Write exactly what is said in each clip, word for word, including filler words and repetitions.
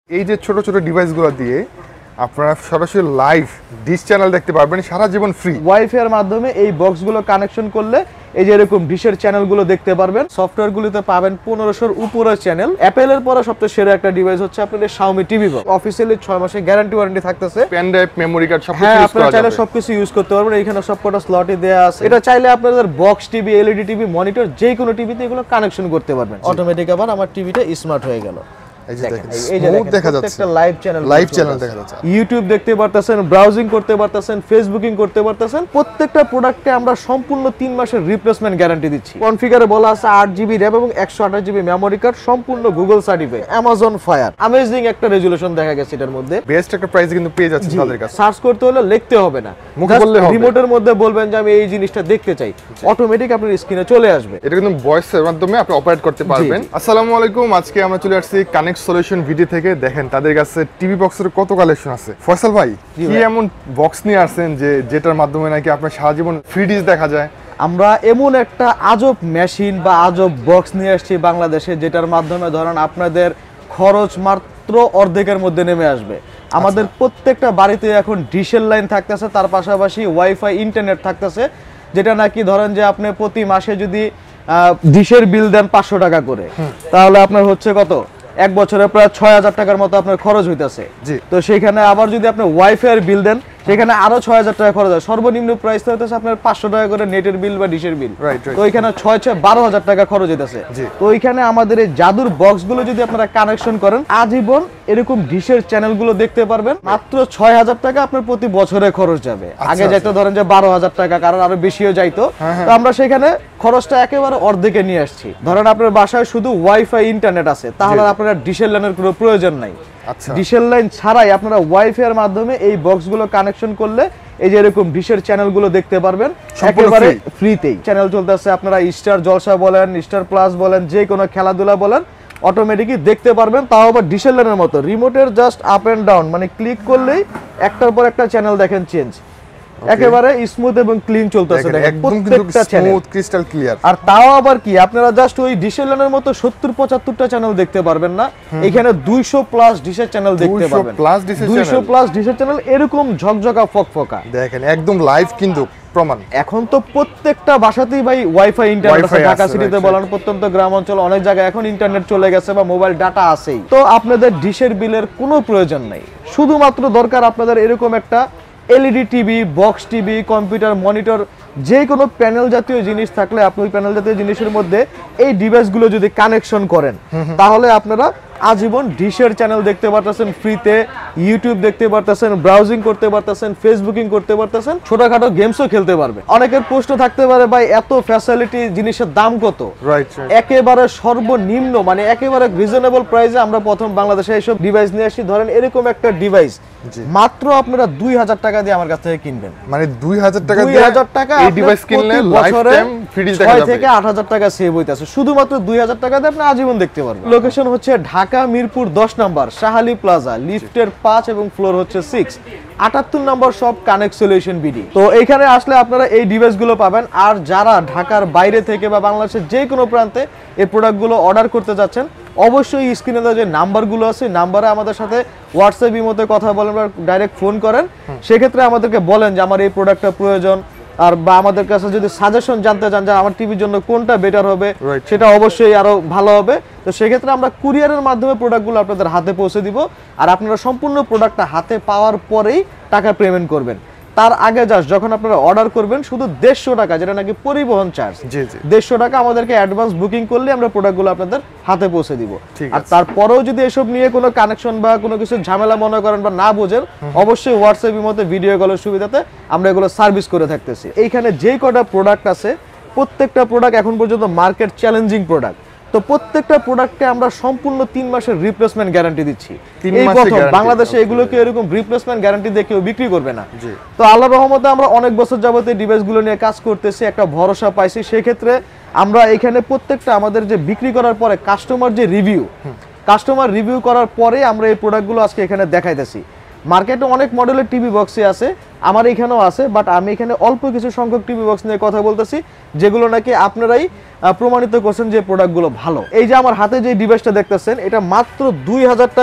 এই যে ছোট ছোট ডিভাইসগুলো দিয়ে আপনারা সরাসরি লাইভ ডিশ চ্যানেল দেখতে পারবেন সারা জীবন ফ্রি। ওয়াইফাই এর মাধ্যমে এই বক্সগুলো কানেকশন করলে এই যে এরকম ডিশের চ্যানেলগুলো দেখতে পারবেন। সফটওয়্যারগুলোতে পাবেন পনেরোশোর উপরে চ্যানেল। অ্যাপেলের পরে সবচেয়ে সেরা একটা ডিভাইস হচ্ছে আপনাদের Xiaomi টিভি বক্স। অফিসিয়ালি ছয় মাসের গ্যারান্টি ওয়ারেন্টি থাকতেছে। পেন ড্রাইভ, মেমোরি কার্ড সবকিছু হ্যাঁ, ইউজ করা আপনারা চাইলে যাবে। সবকিছু ইউজ করতে পারবেন। এখানে সবকটা স্লটই দেয়া আছে। এটা চাইলে আপনাদের box TV, LED TV, monitor যে কোনো টিভিতে এগুলো কানেকশন করতে পারবেন। অটোমেটিক আবার আমার টিভিটা স্মার্ট হয়ে গেল। এই যে দেখেন, স্মুথ দেখা যাচ্ছে। একটা লাইভ চ্যানেল লাইভ চ্যানেল দেখা যাচ্ছে। ইউটিউব দেখতে পারতেছেন, ব্রাউজিং করতে পারতেছেন, ফেসবুকিং করতে পারতেছেন। প্রত্যেকটা প্রোডাক্টে আমরা সম্পূর্ণ তিন মাসের রিপ্লেসমেন্ট গ্যারান্টি দিচ্ছি। কনফিগারে বলা আছে আট জিবি র‍্যাম এবং একশো আঠাশ জিবি মেমোরি কার্ড, সম্পূর্ণ Google certified. Amazon fire amazing একটা রেজুলেশন দেখা গেছে এটার মধ্যে। বেস্ট একটা প্রাইসে কিন্তু পেয়ে যাচ্ছে তাদের কাছে। সার্চ করতে হলে লিখতে হবে না, মুখে বললে হবে। রিমোটের মধ্যে বলবেন যে আমি এই জিনিসটা দেখতে চাই, অটোমেটিক আপনার স্ক্রিনে চলে আসবে। এটা কিন্তু ভয়েসের মাধ্যমে আপনি অপারেট করতে পারবেন। আসসালামু আলাইকুম, আজকে আমরা চলে আসছি কানেক্ট সলিউশন ভিডিও থেকে। দেখেন তাদের কাছে টিভি বক্সের কত কালেকশন আছে। ফয়সাল ভাই, কি এমন বক্স নিয়ে আসছেন যে যেটার মাধ্যমে নাকি আপনার সারা জীবন ফ্রি ডিশ দেখা যায়? আমরা এমন একটা আজব মেশিন বা আজব বক্স নিয়ে আসছি বাংলাদেশে, যেটার মাধ্যমে ধরেন আপনাদের খরচ মাত্র অর্ধেকের মধ্যে নেমে আসবে। আমাদের প্রত্যেকটা বাড়িতে এখন ডিশের লাইন থাকতেছে, তার পাশাপাশি ওয়াইফাই ইন্টারনেট থাকতেছে, যেটা নাকি ধরেন যে আপনি প্রতি মাসে যদি ডিশের বিল দেন পাঁচশো টাকা করে, তাহলে আপনার হচ্ছে কত, এক বছরে প্রায় ছয় হাজার টাকার মতো আপনার খরচ হইতেছে। তো সেখানে আবার যদি আপনি ওয়াইফাই এর বিল দেন, সেখানে আরো ছয় হাজার টাকা খরচ হয়। সর্বনিম্ন প্রাইস হইতেছে আপনার পাঁচশো টাকা করে নেটের বিল বা ডিশের বিল। তো এখানে ছয় ছয় বারো হাজার টাকা খরচ হইতেছে। তো এখানে আমাদের এই জাদুর বক্স গুলো যদি আপনারা কানেকশন করেন, আজীবন এরকম ডিশের চ্যানেল গুলো দেখতে পারবেন। মাত্র ছয় হাজার টাকা আপনার প্রতি বছরে খরচ যাবে। আগে যাইতো ধরেন যে বারো হাজার টাকা, কারণ আরো বেশিও যাইতো। তো আমরা সেখানে খরচটা একেবারে অর্ধেকে নিয়ে আসছি। ধরেন আপনার বাসায় শুধু ওয়াইফাই ইন্টারনেট আছে, তাহলে আপনার ডিশের লাইনের কোনো প্রয়োজন নাই। ডিশের লাইন ছাড়াই আপনারা ওয়াইফাই এর মাধ্যমে এই বক্সগুলো কানেকশন করলে এই যে এরকম ডিশের চ্যানেলগুলো দেখতে পারবেন একেবারে ফ্রিতেই। চ্যানেল চলতেছে, আপনারা স্টার জলসা বলেন, স্টার প্লাস বলেন, যে কোনো খেলাধুলা বলেন, অটোমেটিকই দেখতে পারবেন। তাও আবার ডিশের লাইনের মতো, রিমোটের জাস্ট আপ এন্ড ডাউন, মানে ক্লিক করলেই একটার পর একটা চ্যানেল দেখেন চেঞ্জ। একেবারে স্মুথ এবং ক্লিন চলতেছে, দেখেন প্রত্যেকটা চ্যানেল স্মুথ ক্রিস্টাল ক্লিয়ার। আর তাও আবার কি, আপনারা জাস্ট ওই ডিশের লাইনের মতো সত্তর পঁচাত্তরটা চ্যানেল দেখতে পারবেন না, এখানে দুইশো প্লাস ডিশের চ্যানেল দেখতে পারবেন। দুইশো প্লাস ডিশের চ্যানেল এরকম ঝকঝকা ফকফকা, দেখেন একদম লাইভ কিন্তু প্রমাণ। এখন তো প্রত্যেকটা বাসাতেই ভাই ওয়াইফাই ইন্টারনেট আছে। ঢাকা সিটিতে বলেন, প্রত্যন্ত গ্রাম অঞ্চল অনেক জায়গায় এখন ইন্টারনেট চলে গেছে বা মোবাইল ডাটা আছেই। তো আপনাদের ডিশের বিলের কোনো প্রয়োজন নাই, শুধুমাত্র দরকার আপনাদের এরকম একটা LED TV, box TV, computer, monitor, যে কোনো প্যানেল জাতীয় জিনিস থাকলে আপনি ওই প্যানেল জাতীয় জিনিসের মধ্যে এই ডিভাইসগুলো যদি কানেকশন করেন, তাহলে আপনারা আজীবন ডিশের চ্যানেল দেখতে পারতেছেন ফ্রিতে, ইউটিউব দেখতে পারতেছেন, ব্রাউজিং করতে পারতেছেন, ফেসবুকিং করতে পারতেছেন, ছোটখাটো গেমসও খেলতে পারবেন। অনেকের প্রশ্ন থাকতে পারে, ভাই এত ফ্যাসিলিটি জিনিসের দাম কত? একেবারে সর্বনিম্ন, মানে একেবারে রিজনেবল প্রাইসে আমরা প্রথম বাংলাদেশে এইসব ডিভাইস নিয়ে আসি। ধরেন এরকম একটা ডিভাইস মাত্র আপনারা দুই হাজার টাকা দিয়ে আমার কাছ থেকে কিনবেন, মানে দুই হাজার টাকা দুই হাজার টাকা এই ডিভাইস কিনলে বছরে ছয় থেকে আট হাজার টাকা সেভ হইতাছে। শুধুমাত্র দুই হাজার টাকা দিয়ে আপনি আজীবন দেখতে পারবেন। লোকেশন হচ্ছে ঢাকা মিরপুর দশ নম্বর শাহালি প্লাজা, লিফটের পাঁচ এবং ফ্লোর হচ্ছে সিক্স, আটাত্তর নম্বর সব কানেক্ট সলিউশন বিডি। তো এখানে আসলে আপনারা এই ডিভাইসগুলো পাবেন। আর যারা ঢাকার বাইরে থেকে বা বাংলাদেশের যে কোনো প্রান্তে এই প্রোডাক্টগুলো অর্ডার করতে যাচ্ছেন, অবশ্যই স্ক্রিনে যে নাম্বারগুলো আছে, নাম্বারে আমাদের সাথে হোয়াটসঅ্যাপ ইমোতে কথা বলেন বা ডাইরেক্ট ফোন করেন। সেক্ষেত্রে আমাদেরকে বলেন যে আমার এই প্রোডাক্টটা প্রয়োজন, আর বা আমাদের কাছে যদি সাজেশন জানতে চান যে আমার টিভির জন্য কোনটা বেটার হবে, সেটা অবশ্যই আরো ভালো হবে। তো সেক্ষেত্রে আমরা কুরিয়ারের মাধ্যমে প্রোডাক্টগুলো আপনাদের হাতে পৌঁছে দিব। আর আপনারা সম্পূর্ণ প্রোডাক্টটা হাতে পাওয়ার পরেই টাকা পেমেন্ট করবেন। তার আগে জাস্ট যখন আপনারা অর্ডার করবেন, শুধু দেড়শো টাকা, যেটা নাকি পরিবহন চার্জ, দেড়শো টাকা আমাদেরকে অ্যাডভান্স বুকিং করলে আমরা প্রোডাক্টগুলো আপনাদের হাতে পৌঁছে দিব। আর তারপরেও যদি এসব নিয়ে কোনো কানেকশন বা কোনো কিছু ঝামেলা মনে করেন বা না বোঝেন, অবশ্যই হোয়াটসঅ্যাপের মধ্যে ভিডিও কলের সুবিধাতে আমরা এগুলো সার্ভিস করে থাকতেছি। এইখানে যে কটা প্রোডাক্ট আছে, প্রত্যেকটা প্রোডাক্ট এখন পর্যন্ত মার্কেট চ্যালেঞ্জিং প্রোডাক্ট। তো প্রত্যেকটা প্রোডাক্টে আমরা সম্পূর্ণ তিন মাসের রিপ্লেসমেন্ট গ্যারান্টি দিচ্ছি। এই প্রথম বাংলাদেশে এগুলোকে এরকম রিপ্লেসমেন্ট গ্যারান্টি দিয়ে কেউ বিক্রি করবে না। তো আল্লাহর রহমতে আমরা অনেক বছর যাবত এই ডিভাইসগুলো নিয়ে কাজ করতেছি, একটা ভরসা পাইছি। সেক্ষেত্রে আমরা এখানে প্রত্যেকটা আমাদের যে বিক্রি করার পরে কাস্টমার যে রিভিউ, কাস্টমার রিভিউ করার পরে আমরা এই প্রোডাক্টগুলো আজকে এখানে দেখাইতেছি। মার্কেটে অনেক মডেলের টিভি বক্সই আছে, আমার এখানেও আছে, বাট আমি এখানে অল্প কিছু সংখ্যক টিভি বক্স নিয়ে কথা বলতেছি, যেগুলো নাকি আপনারাই প্রমাণিত করছেন যে প্রোডাক্টগুলো ভালো। এই যে আমার হাতে যে ডিভাইসটা দেখতেছেন, এটা মাত্র দুই হাজার টাকায়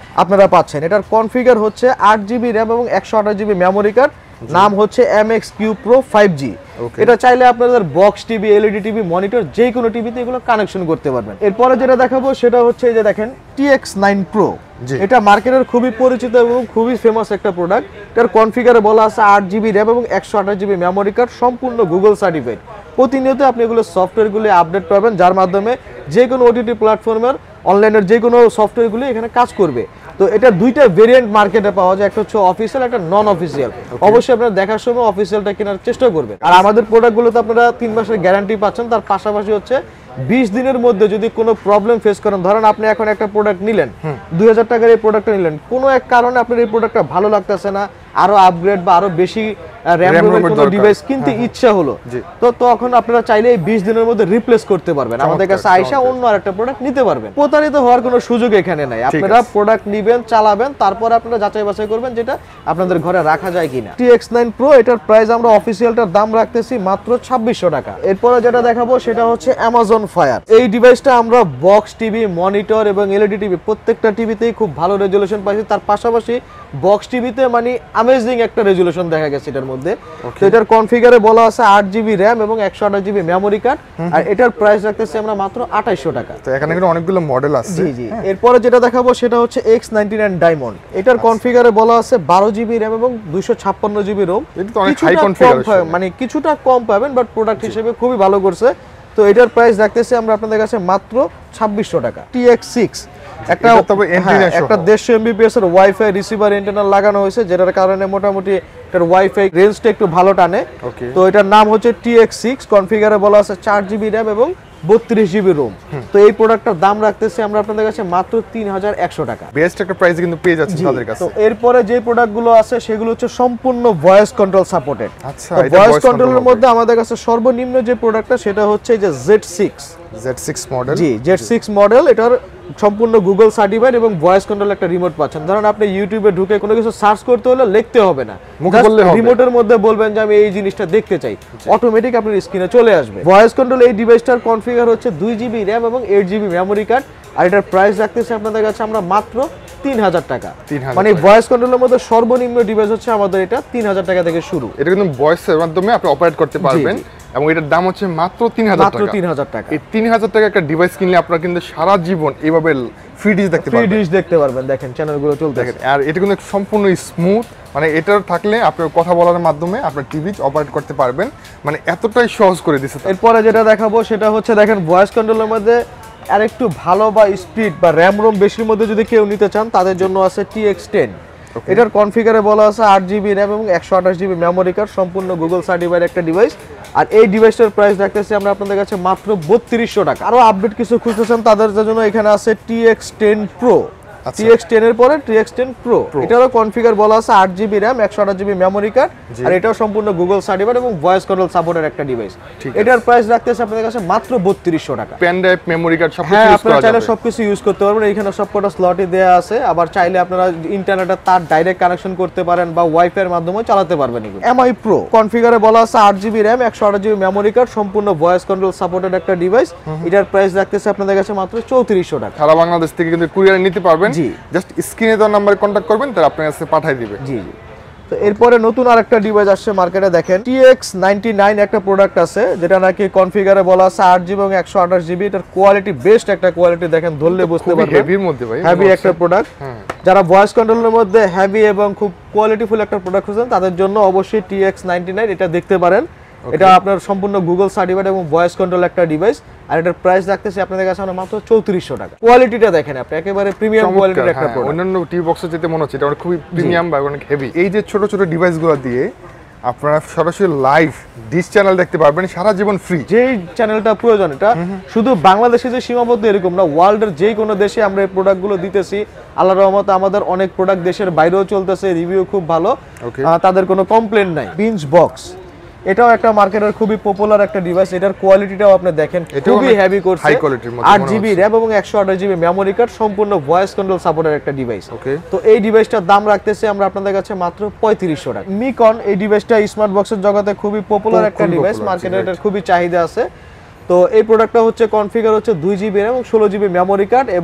আপনারা পাচ্ছেন। এটার কনফিগার হচ্ছে আট জিবি র্যাম এবং একশো আঠাশ জিবি মেমোরি কার্ড, নাম হচ্ছে M X Q pro five G. এটা চাইলে আপনাদের box TV, LED TV, monitor যে কোনো টিভিতে এগুলো কানেকশন করতে পারবেন। এরপরে যেটা দেখাবো সেটা হচ্ছে এই যে দেখেন টি এক্স নাইন প্রো। এটা মার্কেটের খুবই পরিচিত এবং খুবই ফেমাস একটা প্রোডাক্ট। এটার কনফিগারে বলা আছে আট জিবি র্যাম এবং একশো আঠাশ জিবি মেমোরি কার্ড, সম্পূর্ণ গুগল সার্টিফাইড। প্রতিনিয়ত আপনি এগুলো সফটওয়্যারগুলি আপডেট পাবেন, যার মাধ্যমে যে কোনো ওটিটি প্ল্যাটফর্মের অনলাইনের যে কোনো সফটওয়্যারগুলি এখানে কাজ করবে। তো এটা দুইটা ভেরিয়েন্ট মার্কেটে পাওয়া যায়, একটা হচ্ছে অফিসিয়াল, একটা নন অফিসিয়াল। অবশ্যই আপনারা দেখার সময় অফিসিয়ালটা কেনার চেষ্টা করবেন। আর আমাদের প্রোডাক্টগুলোতে আপনারা তিন মাসের গ্যারান্টি পাচ্ছেন। তার পাশাপাশি হচ্ছে বিশ দিনের মধ্যে যদি কোনো প্রবলেম ফেস করেন, ধরেন আপনি এখন একটা প্রোডাক্ট নিলেন, দুই হাজার টাকার এই প্রোডাক্টটা নিলেন, কোনো এক কারণে আপনার এই প্রোডাক্টটা ভালো লাগতেছে না, আরো আপগ্রেড বা আরো বেশি র্যাম রোমের কোনো ডিভাইস কিনতে ইচ্ছা হলো, তো তখন আপনারা চাইলে এই বিশ দিনের মধ্যে রিপ্লেস করতে পারবেন। আমাদের কাছে আইসা অন্য আরেকটা প্রোডাক্ট নিতে পারবেন। প্রতারিত হওয়ার কোনো সুযোগ এখানে নাই। আপনারা প্রোডাক্ট নিবেন, চালাবেন, তারপর আপনারা যাচাই বাছাই করবেন যেটা আপনাদের ঘরে রাখা যায় কিনা। টি এক্স নাইন প্রো এটার প্রাইস আমরা অফিসিয়ালটার দাম রাখতেছি মাত্র ছাব্বিশশো টাকা। এরপরে যেটা দেখাবো সেটা হচ্ছে অ্যামাজন ফায়ার। এই ডিভাইসটা আমরা বক্স টিভি, মনিটর এবং এলইডি টিভি প্রত্যেকটা টিভিতেই খুব ভালো রেজুলেশন পাইছি। তার পাশাপাশি বক্স টিভিতে মানে অ্যামেজিং একটা রেজুলেশন দেখা গেছে এটার মধ্যে। তো এটার কনফিগারে বলা আছে আট জিবি র্যাম এবং একশো আঠাশ জিবি মেমোরি কার্ড, আর এটার প্রাইস রাখতেছি আমরা মাত্র আঠাইশশো টাকা। তো এখানে কিন্তু অনেকগুলো মডেল আছে। জি জি। এরপরে যেটা দেখাবো সেটা হচ্ছে এক্স নাইনটি নাইন ডায়মন্ড। এটার কনফিগারে বলা আছে বারো জিবি র্যাম এবং দুইশো ছাপ্পান্ন জিবি রোম। এটা তো অনেক হাই কনফিগারেশন, মানে কিছুটা কম পাবেন, বাট প্রোডাক্ট হিসেবে খুবই ভালো করছে। তো এটার প্রাইস রাখতেছি আমরা আপনাদের কাছে মাত্র ছাব্বিশশো টাকা। টি এক্স সিক্স একটা একটা দেড়শো এমবিপিএস এর ওয়াইফাই রিসিভার ইন্টারনাল লাগানো হয়েছে, যেটার কারণে মোটামুটি এটার ওয়াইফাই রেঞ্জটা একটু ভালো টানে। তো এটার নাম হচ্ছে টি এক্স সিক্স। কনফিগারে বলা আছে চার জিবি র্যাম এবং বত্রিশ জিবি রোম। তো এই প্রোডাক্টটার দাম রাখতেছি আমরা আপনাদের কাছে মাত্র তিন হাজার একশো টাকা। বেস্ট একটা প্রাইস কিন্তু পেয়ে যাচ্ছেন তাদের কাছে। তো এরপরে যে প্রোডাক্টগুলো আছে সেগুলো হচ্ছে সম্পূর্ণ ভয়েস কন্ট্রোল সাপোর্টেড। আচ্ছা, ভয়েস কন্ট্রোলের মধ্যে আমাদের কাছে সর্বনিম্ন যে প্রোডাক্টটা সেটা হচ্ছে যে Z six. Z six model. জি, জেড সিক্স মডেল। এটার সম্পূর্ণ গুগল সার্টিফাইড এবং ভয়েস কন্ট্রোল একটা রিমোট পাচ্ছেন। ধরেন আপনি ইউটিউবে ঢুকে কোনো কিছু সার্চ করতে হলে লিখতে হবে না, রিমোটের মধ্যে বলবেন যে আমি এই জিনিসটা দেখতে চাই, অটোমেটিক আপনার স্ক্রিনে চলে আসবে। ভয়েস কন্ট্রোল এই ডিভাইসটার কনফিগার হচ্ছে দুই জিবি র্যাম এবং এইট জিবি মেমোরি কার্ড, আর এটার প্রাইস রাখতেছি আপনাদের কাছে আমরা মাত্র তিন হাজার টাকা। মানে ভয়েস কন্ট্রোলের মধ্যে সর্বনিম্ন ডিভাইস হচ্ছে আমাদের এটা তিন হাজার টাকা থেকে শুরু। এটা কিন্তু ভয়েসের মাধ্যমে আপনি অপারেট করতে পারবেন এবং এটার দাম হচ্ছে মাত্র তিন হাজার টাকা। মাত্র তিন হাজার টাকা। এই তিন হাজার টাকা একটা ডিভাইস কিনলে আপনারা কিন্তু সারা জীবন এইভাবে ফ্রি ডিশ দেখতে পারবেন। ফ্রি ডিশ দেখতে পারবেন, দেখেন চ্যানেলগুলো চলতে দেখেন। আর এটা কিন্তু সম্পূর্ণ স্মুথ, মানে এটার থাকলে আপনি কথা বলার মাধ্যমে আপনার টিভি অপারেট করতে পারবেন, মানে এতটাই সহজ করে দিয়েছে। এরপরে যেটা দেখাবো সেটা হচ্ছে দেখেন ভয়েস কন্ট্রোলের মধ্যে আর একটু ভালো বা স্পিড বা র্যাম রোম বেশির মধ্যে যদি কেউ নিতে চান তাদের জন্য আছে টি এক্স টেন। এটার কনফিগারে বলা আছে আট জিবি র্যাম এবং একশো আঠাশ জিবি মেমোরি কার্ড, সম্পূর্ণ গুগল সার্টিফাইড একটা ডিভাইস। আর এই ডিভাইসটার প্রাইস রাখতেছি আমরা আপনাদের কাছে মাত্র বত্রিশশো টাকা। আরো আপডেট কিছু খুঁজতেছেন তাদের জন্য এখানে আছে T X ten pro. T X ten এর পরে টি এক্স টেন প্রো, এটারও কনফিগার বলা আছে আট জিবি র্যাম একশো আঠাশ জিবি মেমোরি কার্ড, আর এটাও সম্পূর্ণ গুগল সার্টিফাইড এবং ভয়েস কন্ট্রোল সাপোর্টের একটা ডিভাইস। এটার প্রাইস রাখতেছে আপনাদের কাছে মাত্র বত্রিশশো টাকা। পেন ড্রাইভ, মেমোরি কার্ড সব কিছু আপনারা চাইলে সবকিছু ইউজ করতে পারবেন। এখানে সবকটা স্লটই দেয়া আছে। আবার চাইলে আপনারা ইন্টারনেটে তার ডাইরেক্ট কানেকশন করতে পারেন বা ওয়াইফাই এর মাধ্যমে চালাতে পারবেন। এগুলো এমআই প্রো কনফিগারে বলা আছে আট জিবি র্যাম একশো আঠাশ জিবি মেমোরি কার্ড, সম্পূর্ণ ভয়েস কন্ট্রোল সাপোর্টেড একটা ডিভাইস। এটার প্রাইস রাখতেছে আপনাদের কাছে মাত্র চৌত্রিশশো টাকা। সারা বাংলাদেশ থেকে কিন্তু কুরিয়ারে নিতে পারবেন। জাস্ট স্ক্রিনে দেওয়া নাম্বারে কন্টাক্ট করবেন, তারা আপনার কাছে পাঠিয়ে দিবে। জি জি। তো এরপরে নতুন আরেকটা ডিভাইস আসছে মার্কেটে, দেখেন টি এক্স নাইনটি নাইন একটা প্রোডাক্ট আছে, যেটা নাকি কনফিগারে বলা আছে আট জিবি এবং একশো আঠাশ জিবি। এটার কোয়ালিটি বেস্ট একটা কোয়ালিটি, দেখেন ধরলে বুঝতে পারবেন হেভির মধ্যে ভাই, হেভি একটা প্রোডাক্ট। যারা ভয়েস কন্ট্রোলের মধ্যে হেভি এবং খুব কোয়ালিটিফুল একটা প্রোডাক্ট খুঁজছেন তাদের জন্য অবশ্যই টি এক্স নাইনটি নাইন এটা দেখতে পারেন। এটা আপনার সম্পূর্ণ গুগল সার্টিফাইড এবং ভয়েস কন্ট্রোল একটা ডিভাইস, আর এটার প্রাইস রাখতেছি আপনাদের কাছে আমরা মাত্র চৌত্রিশশো টাকা। কোয়ালিটিটা দেখেন আপনি, একেবারে প্রিমিয়াম কোয়ালিটির একটা প্রোডাক্ট। অন্যান্য টিভি বক্সে যেতে মনে হচ্ছে এটা খুবই প্রিমিয়াম বা অনেক হেভি। এই যে ছোট ছোট ডিভাইসগুলো দিয়ে আপনারা সরাসরি লাইভ ডিশ চ্যানেল দেখতে পারবেন সারা জীবন ফ্রি। যেই চ্যানেলটা প্রয়োজন, এটা শুধু বাংলাদেশে যে সীমাবদ্ধ এরকম না, ওয়ার্ল্ডের যে কোনো দেশে আমরা এই প্রোডাক্টগুলো দিতেছি। আল্লাহর রহমতে আমাদের অনেক প্রোডাক্ট দেশের বাইরেও চলতেছে, রিভিউ খুব ভালো, তাদের কোনো কমপ্লেন নাই। বিঞ্জ বক্স এটাও একটা মার্কেটের খুবই পপুলার একটা ডিভাইস। এটার কোয়ালিটিটাও আপনি দেখেন খুবই হেভি করছে, হাই কোয়ালিটির মধ্যে। আট জিবি র্যাম এবং একশো আঠাশ জিবি মেমোরি কার্ড, সম্পূর্ণ ভয়েস কন্ট্রোল সাপোর্টের একটা ডিভাইস। তো এই ডিভাইসটার দাম রাখতেছি আমরা আপনাদের কাছে মাত্র পঁয়ত্রিশশো টাকা। মিকন এই ডিভাইসটা স্মার্ট বক্সের জগতে খুবই পপুলার একটা ডিভাইস, মার্কেটে এটার খুবই চাহিদা আছে। তো এই প্রোডাক্টটা হচ্ছে কনফিগার হচ্ছে দুই জিবি র্যাম এবং ষোলো জিবি মেমোরি কার্ড এবং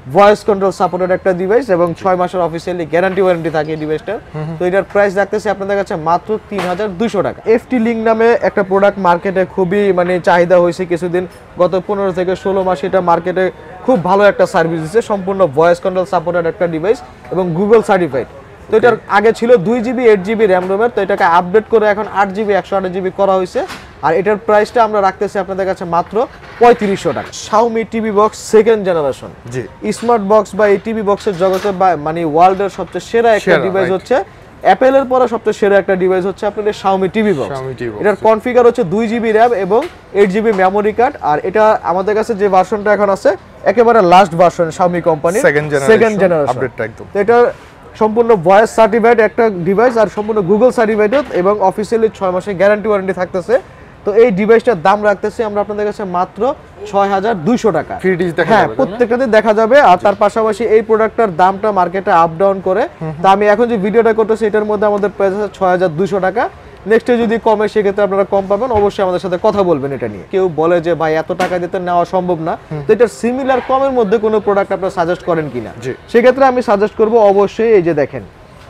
ভয়েস কন্ট্রোল সাপোর্টেড একটা ডিভাইস এবং ছয় মাসের অফিসিয়ালি গ্যারান্টি ওয়ারেন্টি থাকে এই ডিভাইসটার। তো এটার প্রাইস রাখতেছি আপনাদের কাছে মাত্র তিন হাজার দুইশো টাকা। এফটি লিঙ্ক নামে একটা প্রোডাক্ট মার্কেটে খুবই মানে চাহিদা হয়েছে কিছুদিন, গত পনেরো থেকে ষোলো মাস এটা মার্কেটে খুব ভালো একটা সার্ভিস দিচ্ছে, সম্পূর্ণ ভয়েস কন্ট্রোল সাপোর্টেড একটা ডিভাইস এবং গুগল সার্টিফাইড। তো এটার আগে ছিল দুই জিবি এইট জিবি র্যাম রোমের, তো এটাকে আপডেট করে এখন আট জিবি একশো আট জিবি করা হয়েছে। আর এটার প্রাইসটা আমরা রাখতেছি আপনাদের কাছে মাত্র পঁয়ত্রিশশো টাকা। Xiaomi TV box second generation, G smart box বা এই টিভি বক্সের জগতে বা মানে ওয়ার্ল্ডের সবচেয়ে সেরা একটা ডিভাইস হচ্ছে, অ্যাপেলের পরে সবচেয়ে সেরা একটা ডিভাইস হচ্ছে আপনাদের শাওমি টিভি বক্স। এটার কনফিগার হচ্ছে দুই জিবি র্যাম এবং এইট জিবি মেমোরি কার্ড। আর এটা আমাদের কাছে যে ভার্সনটা এখন আছে একেবারে last version Xiaomi company second generation আপডেটটা একদম। তো এটা সম্পূর্ণ ভয়েস সার্টিফাইড একটা ডিভাইস আর সম্পূর্ণ গুগল সার্টিফাইড এবং অফিসিয়ালি ছয় মাসের গ্যারান্টি ওয়ারেন্টি থাকতেছে। তো এই ডিভাইসটার দাম রাখতেছি আমরা আপনাদের কাছে মাত্র ছয় হাজার দুইশো টাকা। হ্যাঁ, প্রত্যেকটাতে দেখা যাবে। আর তার পাশাপাশি এই প্রোডাক্টটার দামটা মার্কেটে আপ ডাউন করে, তা আমি এখন যে ভিডিওটা করতেছি এটার মধ্যে আমাদের প্রাইস আছে ছয় হাজার দুইশো টাকা। নেক্সটে যদি কমে সেক্ষেত্রে আপনারা কম পাবেন, অবশ্যই আমাদের সাথে কথা বলবেন এটা নিয়ে। কেউ বলে যে ভাই এত টাকা দিতে নেওয়া সম্ভব না, তো এটার সিমিলার কমের মধ্যে কোনো প্রোডাক্ট আপনারা সাজেস্ট করেন কিনা, সেক্ষেত্রে আমি সাজেস্ট করব অবশ্যই এই যে দেখেন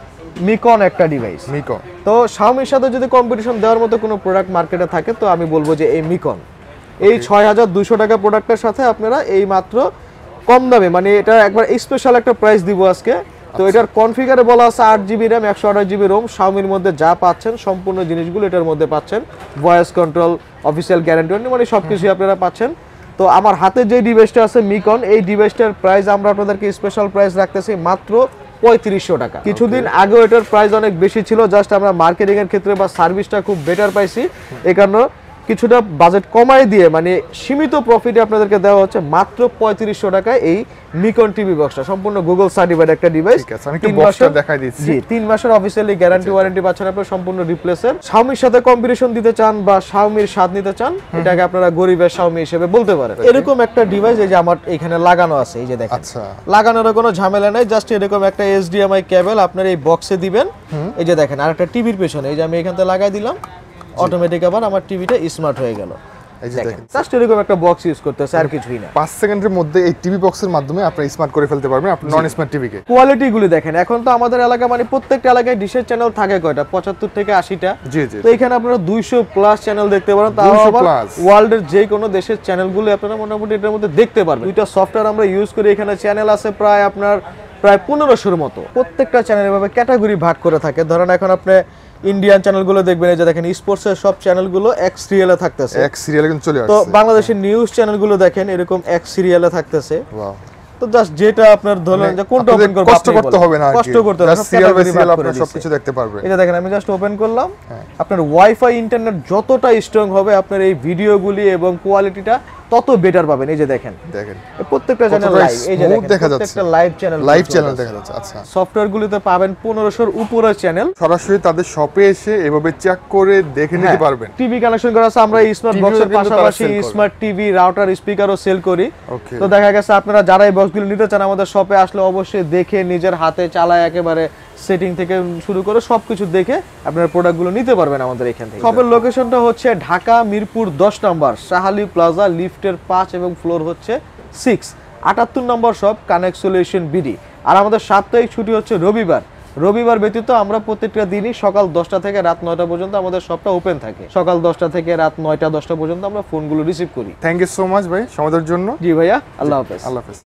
মিকন একটা ডিভাইস। মিকন তো শাওমির সাথে যদি কম্পিটিশন দেওয়ার মতো কোনো প্রোডাক্ট মার্কেটে থাকে তো আমি বলবো যে এই মিকন। এই ছয় হাজার দুইশো টাকা প্রোডাক্টের সাথে আপনারা এই মাত্র কম দামে মানে এটা একবার স্পেশাল একটা প্রাইস দিব আজকে। তো এটার কনফিগারে বলা আছে আট জিবি র্যাম একশো আঠাশ জিবি রোম। শাওমির মধ্যে যা পাচ্ছেন সম্পূর্ণ জিনিসগুলো এটার মধ্যে পাচ্ছেন, ভয়েস কন্ট্রোল, অফিসিয়াল গ্যারান্টি মানে সবকিছুই আপনারা পাচ্ছেন। তো আমার হাতে যে ডিভাইসটা আছে মিকন, এই ডিভাইসটার প্রাইস আমরা আপনাদেরকে স্পেশাল প্রাইস রাখতেছি মাত্র পঁয়ত্রিশশো টাকা। কিছুদিন আগেও এটার প্রাইস অনেক বেশি ছিল, জাস্ট আমরা মার্কেটিং এর ক্ষেত্রে বা সার্ভিসটা খুব বেটার পাইছি, এই কারণে কিছুটা বাজেট কমাই দিয়ে মানে সীমিত প্রফিটে আপনাদেরকে দেওয়া হচ্ছে মাত্র পঁয়ত্রিশশো টাকায় এই নিকন টিভি বক্সটা, সম্পূর্ণ গুগল সার্টিফাইড একটা ডিভাইস। আমি একটু বক্সটা দেখাই দিচ্ছি। জি, তিন মাসের অফিশিয়ালি গ্যারান্টি ওয়ারেন্টি পাচ্ছেন আপনারা সম্পূর্ণ রিপ্লেসের। শাওমির সাথে কম্পিটিশন দিতে চান বা শাওমির স্বাদ নিতে চান, এটাকে আপনারা গরিবের শাওমি হিসেবে বলতে পারেন। এরকম একটা ডিভাইস এই যে আমার এখানে লাগানো আছে, এই যে দেখেন। আচ্ছা, লাগানোর কোনো ঝামেলা নাই, জাস্ট এরকম একটা এইচডিএমআই কেবল আপনারা এই বক্সে দিবেন। এই যে দেখেন আরেকটা টিভির পেছনে, এই যে আমি এখান থেকে লাগাই দিলাম, অটোমেটিক আবার আমার টিভিটা স্মার্ট হয়ে গেল। এই যে দেখেন জাস্ট এরকম একটা বক্স ইউজ করতেছে, আর কিছুই না। পাঁচ সেকেন্ডের মধ্যে এই টিভি বক্সের মাধ্যমে আপনি স্মার্ট করে ফেলতে পারবেন আপনার নন স্মার্ট টিভিকে। কোয়ালিটি গুলো দেখেন, এখন তো আমাদের এলাকা মানে প্রত্যেকটা এলাকায় ডিশের চ্যানেল থাকে কয়টা, পঁচাত্তর থেকে আশিটা। জি জি। তো এখানে আপনারা দুইশো প্লাস চ্যানেল দেখতে পারেন, তাও আবার ওয়ার্ল্ডের যে কোনো দেশের চ্যানেলগুলো আপনারা মোটামুটি এটার মধ্যে দেখতে পারবেন। দুইটা সফটওয়্যার আমরা ইউজ করি, এখানে চ্যানেল আছে প্রায় আপনার প্রায় পনেরোশোর মতো। প্রত্যেকটা চ্যানেল এভাবে ক্যাটাগরি ভাগ করে থাকে। ধরেন এখন আপনি ইন্ডিয়ান চ্যানেলগুলো দেখবেন, এই যে দেখেন স্পোর্টস এর সব চ্যানেলগুলো এক সিরিয়ালে থাকতেছে, এক সিরিয়ালে কিন্তু চলে আসছে। তো বাংলাদেশের নিউজ চ্যানেলগুলো দেখেন এরকম এক সিরিয়ালে থাকতেছে। ওয়াও। তো জাস্ট যেটা আপনার ধরেন যে কোনটা ওপেন করব, কষ্ট করতে হবে না, কষ্ট করতে হবে না, সিরিয়াল বাই সিরিয়াল আপনারা সবকিছু দেখতে পারবেন। এটা দেখেন আমি জাস্ট ওপেন করলাম, আপনার ওয়াইফাই ইন্টারনেট যতটা স্ট্রং হবে আপনার এই ভিডিওগুলি এবং কোয়ালিটিটা তত বেটার পাবেন। এই যে দেখেন দেখেন প্রত্যেকটা চ্যানেল লাইভ, এই যে দেখেন প্রত্যেকটা লাইভ চ্যানেল লাইভ চ্যানেল দেখা যাচ্ছে। আচ্ছা, সফটওয়্যারগুলোতে পাবেন পনেরোশোর উপরে চ্যানেল, সরাসরি তাদের শপে এসে এভাবে চেক করে দেখে নিতে পারবেন। টিভি কানেকশন করা আছে, আমরা এই স্মার্ট বক্সের পাশাপাশি স্মার্ট টিভি, রাউটার, স্পিকারও সেল করি। তো দেখা গেছে আপনারা যারা এই বক্সগুলো নিতে চান আমাদের শপে আসলে অবশ্যই দেখে নিজের হাতে চালায় একেবারে সেটিং থেকে শুরু করে সবকিছু দেখে আপনার প্রোডাক্টগুলো নিতে পারবেন আমাদের এখান থেকে। শপের লোকেশনটা হচ্ছে ঢাকা মিরপুর দশ নম্বর শাহালি প্লাজা, লিফটের পাঁচ এবং ফ্লোর হচ্ছে সিক্স, আটাত্তর নম্বর শপ কানেক্ট সলিউশন বিডি। আর আমাদের সাপ্তাহিক ছুটি হচ্ছে রবিবার। রবিবার ব্যতীত আমরা প্রত্যেকটা দিনই সকাল দশটা থেকে রাত নয়টা পর্যন্ত আমাদের শপটা ওপেন থাকে। সকাল দশটা থেকে রাত নয়টা দশটা পর্যন্ত আমরা ফোনগুলো রিসিভ করি। থ্যাংক ইউ সো মাচ ভাই সময়ের জন্য। জি ভাইয়া, আল্লাহ হাফেজ। আল্লাহ হাফেজ।